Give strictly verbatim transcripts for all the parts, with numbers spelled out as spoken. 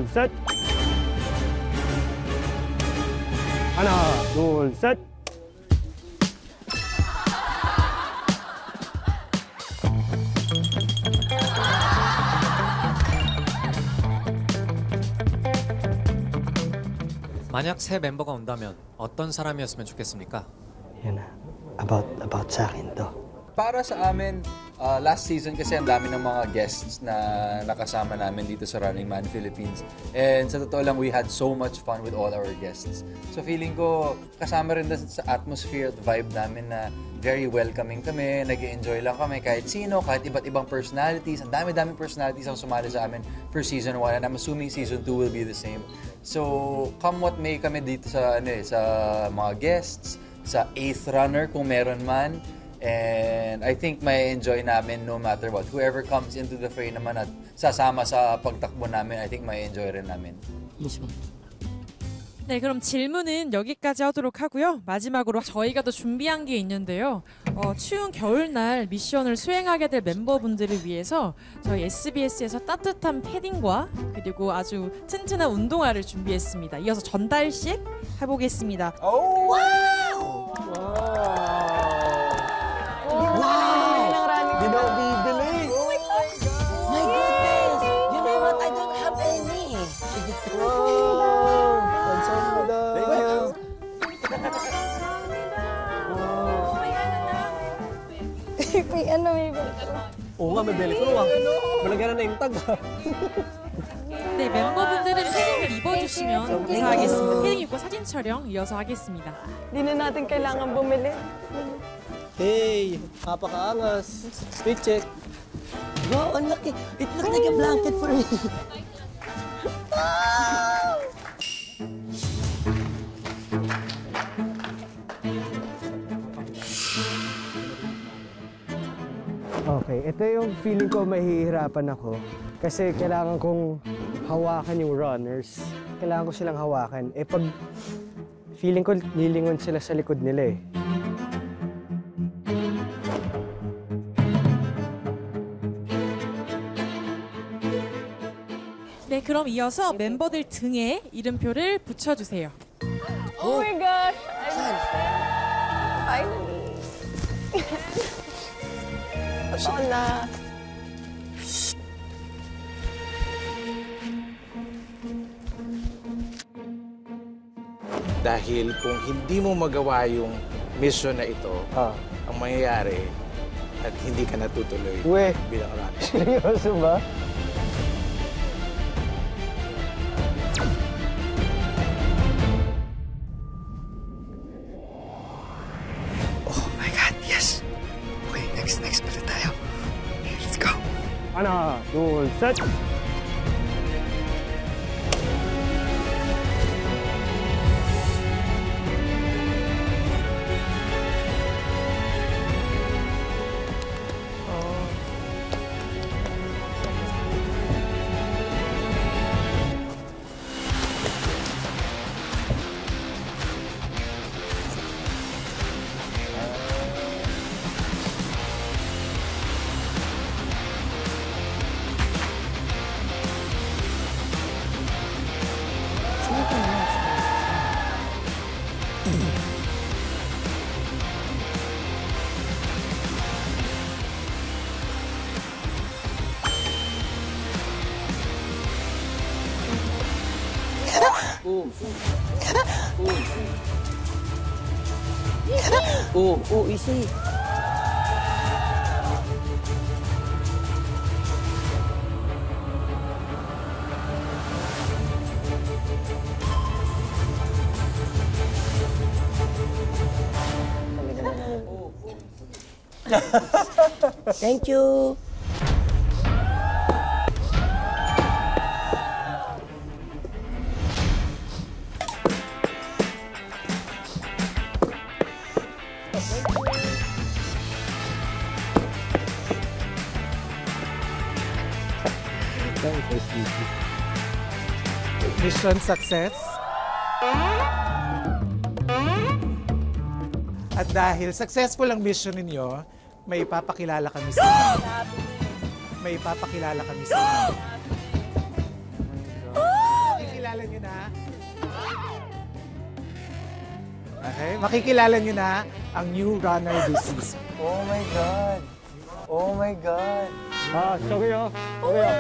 셋. 하나, 둘, 셋. 만약 새 멤버가 온다면 어떤 사람이었으면 좋겠습니까? Yun na. About, about sa akin to. Para sa amin, uh, last season kasi ang dami ng mga guests na nakasama namin dito sa Running Man Philippines. And sa totoo lang, we had so much fun with all our guests. So feeling ko, kasama rin sa atmosphere at vibe namin na very welcoming kami, nag-enjoy lang kami kahit sino, kahit iba't ibang personalities. Ang dami-daming personalities ang sumali sa amin for season one, and I'm assuming season two will be the same. So, come what may kami dito sa, ano eh, sa mga guests, sa eighth runner kung meron man. And I think may enjoy namin no matter what. Whoever comes into the fray naman at sasama sa pagtakbo namin, I think may enjoy rin namin. 네, 그럼 질문은 여기까지 하도록 하고요. 마지막으로 저희가 또 준비한 게 있는데요. 어, 추운 겨울날 미션을 수행하게 될 멤버분들을 위해서 저희 에스비에스에서 따뜻한 패딩과 그리고 아주 튼튼한 운동화를 준비했습니다. 이어서 전달식 해보겠습니다. Oh! 와우! Di na bibili. My goodness! You know what? I don't have any. Wow! Kamsahamnida. Thank you. May ano, may Oo nga, may beli ko ah. Malagyan na yung tag. 네, 멤버분들은 패딩을 입어주시면 감사하겠습니다. 패딩 입고 사진 촬영 이어서 하겠습니다. Di na natin kailangan bumili. Hey, napakaangas. Big check. Wow, ang laki. It looks like a blanket for me. Okay, ito yung feeling ko mahihirapan ako. Kasi kailangan kong hawakan yung runners. Kailangan ko silang hawakan. Eh pag feeling ko lilingon sila sa likod nila eh. 네, 그럼 이어서 멤버들 등에 이름표를 붙여주세요. Oh my gosh! Finally! Totoo na. Dahil kung hindi mo magawa yung mission na ito, Ah. ang mangyayari at hindi ka natutuloy Uwe, bilang runner. seryoso ba? Oh my God, yes! Okay, next, next pala tayo. Let's go! 하나, 둘, 셋. Oh, oh, easy. Thank you. Mission success. At dahil successful ang mission ninyo, may ipapakilala kami sa inyo. May ipapakilala kami sa inyo. makikilala nyo na. Okay, makikilala nyo na ang new runner this season. Oh my God. Oh my God. 아, 저기요. 저기요.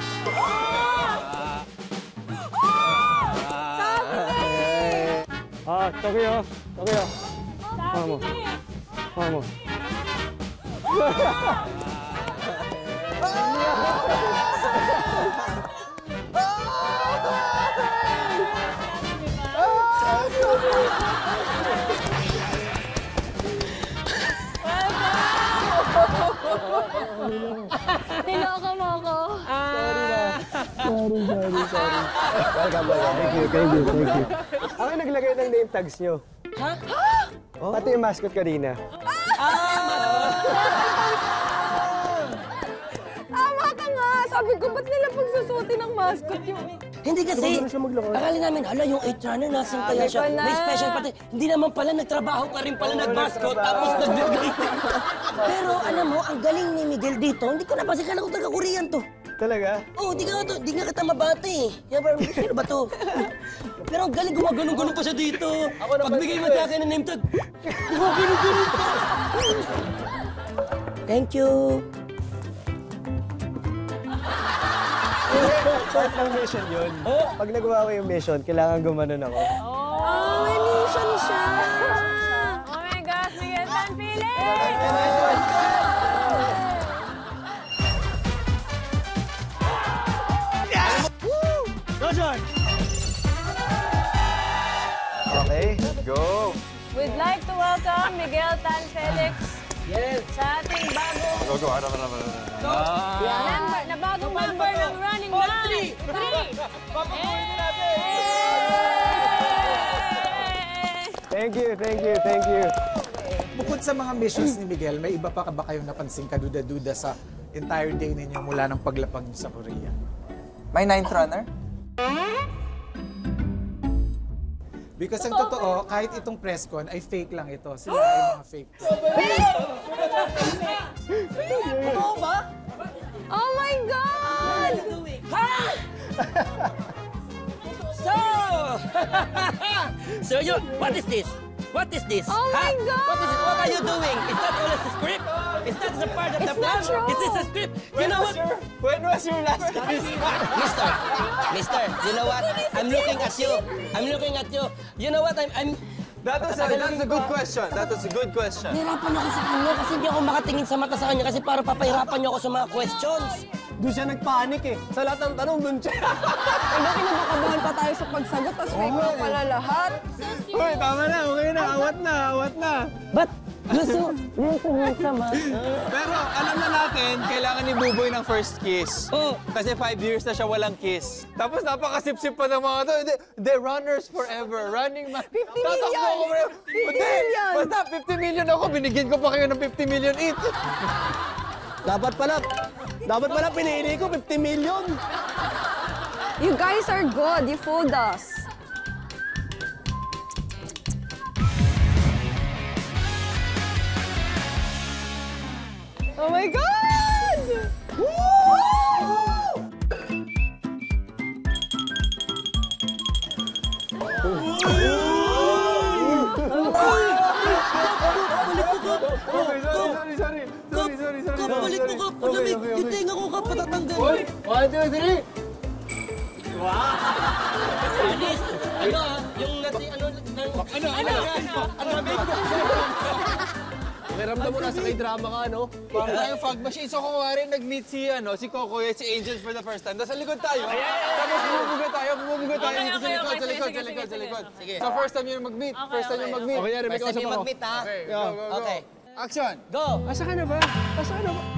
아, 저기요. 저기요. 하모. 하모. Niloko mo ako. Sorry, sorry, sorry. Welcome, welcome. Thank you, thank you, thank you. Ako yung naglagay ng name tags nyo. Ha? Oh. Pati yung mascot kanina. Tama ka nga. Sabi ko, ba't nila pagsusutin ng mascot yung... Hindi kasi, akala namin, hala, yung eight runner, nasan kaya siya? ko na. May special pati. Hindi naman pala, nagtrabaho ka rin pala, nag-mascot, tapos nag-bigay. Pero alam mo, ang galing ni Miguel dito, hindi ko napansin, kala ko taga-Korean to. Talaga? Oo, oh, di nga, to, di nga kita mabati eh. Yan, parang, sino ba to? Pero ang galing, gumaganong-ganong pa siya dito. Pagbigay mo sa akin ng name tag, gumaganong-ganong pa. Thank you. Part ng mission yun. Pag nagawa ko yung mission, kailangan gumanon ako. Oh, may mission siya. Oh my gosh, Miguel Tan Felix! Okay, go. We'd like to welcome Miguel Tan Felix Yes. sa ating bagong Go, go. Ano, ano, ano, ano. member, na bagong member ng Running Man. Three! Thank you, thank you, thank you. Bukod sa mga missions ni Miguel, may iba pa ba kayong napansin kaduda-duda sa entire day ninyo mula ng paglapag niyo sa Korea? May ninth runner? Because ang totoo, kahit itong press con ay fake lang ito. Sila ay mga fake. Totoo ba? Oh my God! Ha? So, so you, what is this? What is this? Oh my Ha? God! What is it? What are you doing? Is that all a script? Is that a part of the It's plan? not true. Is this a script? You know what? When was your last kiss? Mister, Mister, you know what? I'm looking at you. I'm looking at you. You know what? I'm, I'm That was, a, that was a good question. That was a good question. Nahirapan ako sa kanya kasi hindi ako makatingin sa mata sa kanya kasi para papahirapan niyo ako sa mga questions. Doon siya nagpanik eh. Sa lahat ng tanong, doon siya. Ano, kinabakabahan pa tayo sa pagsagot, tapos fake na pala lahat. Uy, tama na, okay na. Awat na, awat na. But, gusto, gusto mo sama. Pero alam na natin, kailangan ni Buboy ng first kiss. Oh. Kasi five years na siya walang kiss. Tapos napakasip-sip pa ng mga to. They, they're runners forever. Running man. fifty Tatakbo million! ako forever. fifty Hindi! million! Basta fifty million ako. Binigyan ko pa kayo ng fifty million each. Dapat pala, dapat pala pinili ko fifty million. You guys are good. You fooled us. Oh my God! Sorry, sorry, sorry. Sorry, sorry, sorry. Kapalit mo ka, palamig. Yung tenga ko ka, patatanggal. One, two, three. Anis, ano ah, yung nati, ano, ano, ano, ano, ano, Pakiramdam mo nasa kay drama ka, no? Parang tayong fog machine. So, kung wari, nag-meet si, ano, si Coco, si Angels for the first time. Tapos sa likod tayo. Tapos bumubuga tayo, bumubuga tayo dito sa likod, sa likod, sa likod, sa likod. So, first time yun mag-meet. First time yun mag-meet. Okay, may First kausap time yung ako. mag-meet ha. Okay, go, go, go. Okay. Action! Go! Asa ka na ba? Asa ka na ba?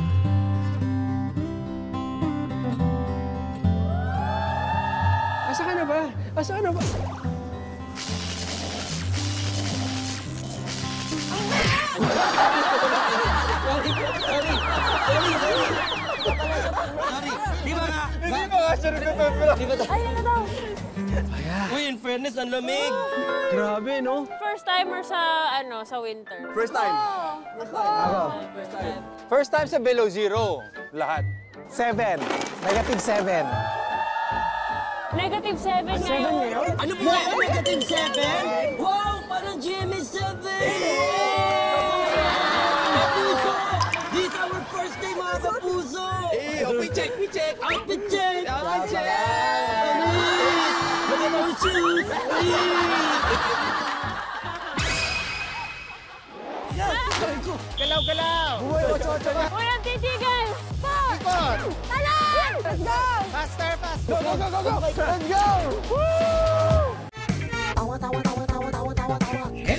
Asa ka na ba? Asa ka na ba? Sorry, sorry, sorry, sorry. Sorry, di ba nga? Hindi mo nga siya nagtutulog. Di ba ta- Ay, ano daw? Uy, in fairness, ang lamig. Grabe, no? First timer sa, ano, sa winter. First time. Ako. First time sa below zero. Lahat. Seven. Negative seven. Negative seven Seven ngayon. ngayon? Ano po ba? Negative seven? Wow! Parang G M A seven! Kapuso! This is our first day, mga kapuso! Eh, outfit check, we check. Outfit check! Outfit check! Look at our shoes! Galaw, galaw! Uy, ocho, ocho na. Uy, ang titigil! Stop! Ikot! Talon! Let's go! Faster, faster! Go, go, go, go, go! Let's go! Tawa, tawa, tawa, tawa, tawa, tawa, tawa.